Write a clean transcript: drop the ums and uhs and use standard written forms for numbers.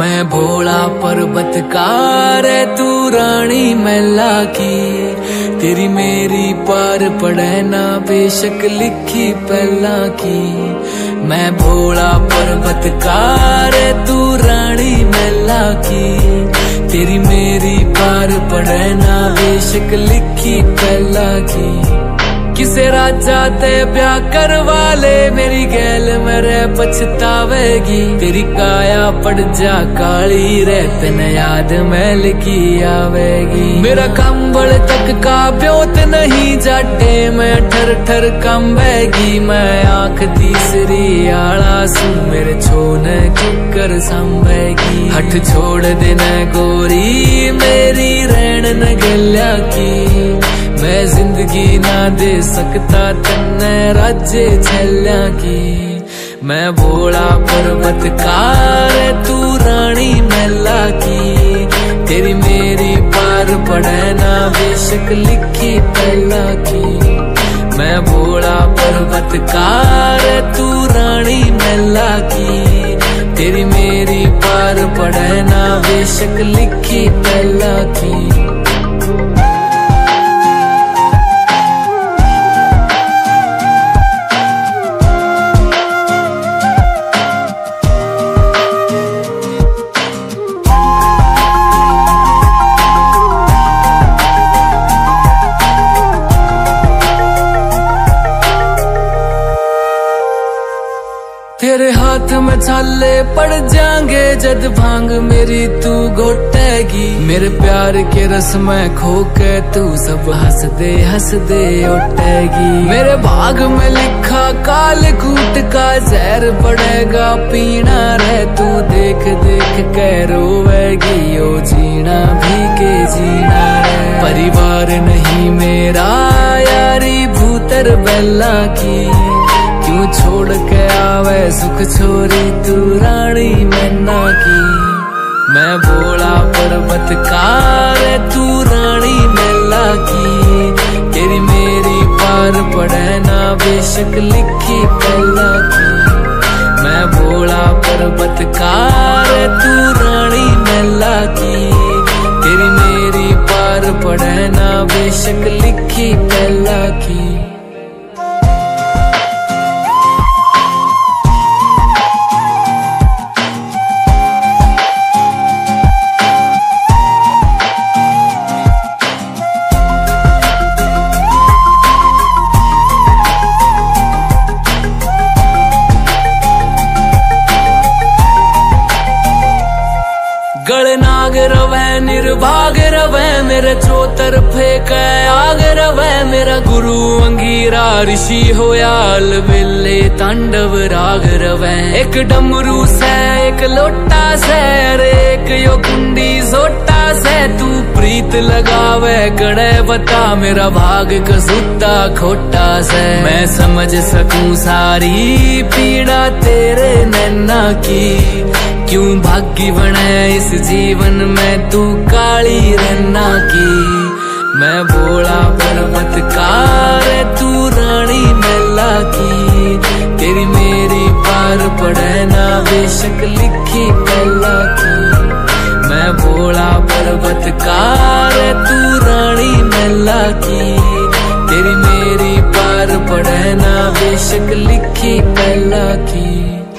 मैं भोला पर्वतकार है तू रानी मैला की, तेरी मेरी पार पड़े ना बेशक लिखी पहला की। मैं भोला पर्वतकार है तू रानी मैला की, तेरी मेरी पार पड़े ना बेशक लिखी पहला की। किसे राजा ते ब्याह करवा ले मेरी गैल मेरे पछतावेगी, तेरी काया पड़ जा काली रे तने याद मैल की आवेगी। मेरा कंबल तक का ब्योत नहीं जाटे मैं ठर ठर कंबेगी, मैं आंख तीसरी आला सू मेरे छोन किकर संभेगी। हट छोड़ देना गोरी मेरी रैन न गल्या की, मैं जिंदगी ना दे सकता तन्ने राज्य छल्या की। मैं भोला पर्वतकार तू रानी मैला की, तेरी मेरी पार पड़े ना बेशक लिखी पहला की। मैं भोला पर्वतकार तू रानी मैला की, तेरी मेरी पार पड़े ना बेशक लिखी पहला की। तेरे हाथ में छाले पड़ जाएंगे जद भांग मेरी तू घोटेगी, मेरे प्यार के रस में खो के तू सब हंस दे उठेगी। मेरे भाग में लिखा काल कूट का जहर पड़ेगा पीना रे, तू देख देख के रोवेगी ओ जीना भी के जीना रे। परिवार नहीं मेरा यारी भूतर बेला की, क्यों छोड़ के आवे सुख छोरी तू रानी मैना की। मैं भोला पर्वतकार तू रानी मैला की, तेरी मेरी पार पड़े ना बेशक लिखी पहला की। मैं भोला पर्वतकार तू रानी मैला की, तेरी मेरी पार पड़े ना बेशक लिखी पहला की। गलनाग रवे निर्भाग रवे मेरे चौतरफे कै आग रवे, मेरा गुरु अंगीरा ऋषि होया अलबेले तांडव राग रवे। एक डमरू से एक लोटा से अरे एक यो कुंडी सोटा से, तू प्रीत लगावे गड़े बता मेरा भाग कसूता खोटा से। मैं समझ सकूं सारी पीड़ा तेरे नैना की, क्यों भाग्य बने इस जीवन में तू काली रन्ना की। मैं भोला पर्वतकार तू रानी मैला की, तेरी मेरी पार पड़े ना बेशक लिखी पहला की। मैं भोला पर्वतकार तू रानी मैला की, तेरी मेरी पार पड़े ना बेशक लिखी पहला की।